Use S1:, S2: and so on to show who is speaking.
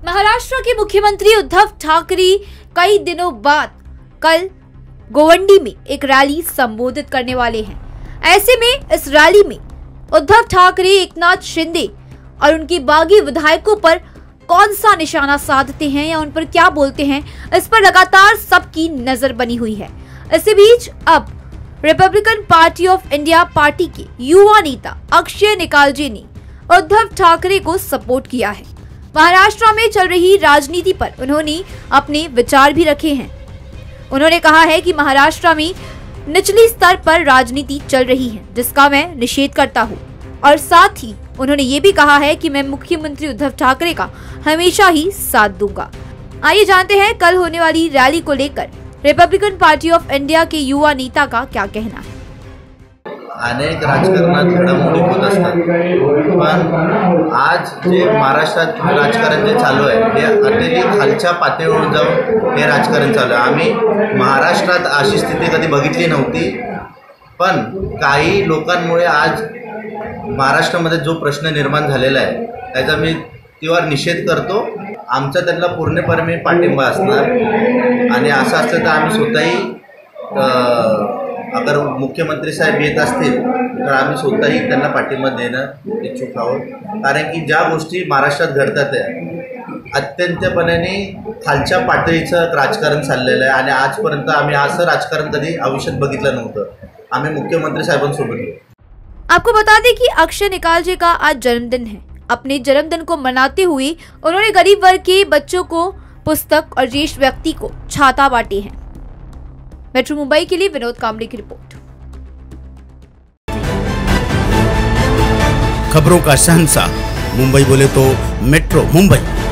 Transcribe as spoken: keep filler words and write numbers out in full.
S1: महाराष्ट्र के मुख्यमंत्री उद्धव ठाकरे कई दिनों बाद कल गोवंडी में एक रैली संबोधित करने वाले हैं। ऐसे में इस रैली में उद्धव ठाकरे, एकनाथ शिंदे और उनके बागी विधायकों पर कौन सा निशाना साधते हैं या उन पर क्या बोलते हैं, इस पर लगातार सबकी नजर बनी हुई है। इसी बीच अब Republican party of India party के युवा नेता अक्षय निकालजे ने उद्धव ठाकरे को सपोर्ट किया है। महाराष्ट्र में चल रही राजनीति पर उन्होंने अपने विचार भी रखे हैं। उन्होंने कहा है कि महाराष्ट्र में निचली स्तर पर राजनीति चल रही है, जिसका मैं निषेध करता हूं, और साथ ही उन्होंने ये भी कहा है कि मैं मुख्यमंत्री उद्धव ठाकरे का हमेशा ही साथ दूंगा। आइए जानते हैं कल होने वाली रैली को लेकर रिपब्लिकन पार्टी ऑफ इंडिया के युवा नेता का क्या कहना है।
S2: अनेक राजकारणात घडामोडी होत असतात, पण आज जे महाराष्ट्रात राजकारण जे चालू आहे ते अत्यंत खालच्या पातळीवर जाऊन हे राजकारण चालू आहे। आम्ही महाराष्ट्रात अशी स्थिती कधी बघितली नव्हती, पण काही लोकांमुळे आज महाराष्ट्रामध्ये जो प्रश्न निर्माण झालेला आहे त्याचा मी तीव्र निषेध करतो। आमचा त्यांना पूर्णपणे मी पाठिंबा असणार आणि असं असतं तर आम्ही स्वतःही अगर मुख्यमंत्री साहेब येत असतील तर आम्ही स्वतःही त्यांना पाठिंबा देणं इच्छुक आहोत, कारण की ज्या गोष्टी महाराष्ट्रात घडतात आहे अत्यंतपणे खालच्या पातळीचं राजकारण चाललेलं आहे आणि आजपर्यंत आम्ही असं राजकारण कधी आयुष्यात बघितलं नव्हतं। आम्ही मुख्यमंत्री साहेबांसोबत।
S1: आपको बता दें कि अक्षय निकालजे का आज जन्मदिन है। अपने जन्मदिन को मनाते हुए उन्होंने गरीब वर्ग के बच्चों को पुस्तक और ज्येष्ठ व्यक्ति को छाता बांटे हैं। मेट्रो मुंबई के लिए विनोद कामरे की रिपोर्ट।
S3: खबरों का शहंशाह मुंबई बोले तो मेट्रो मुंबई।